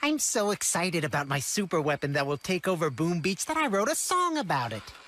I'm so excited about my super weapon that will take over Boom Beach that I wrote a song about it.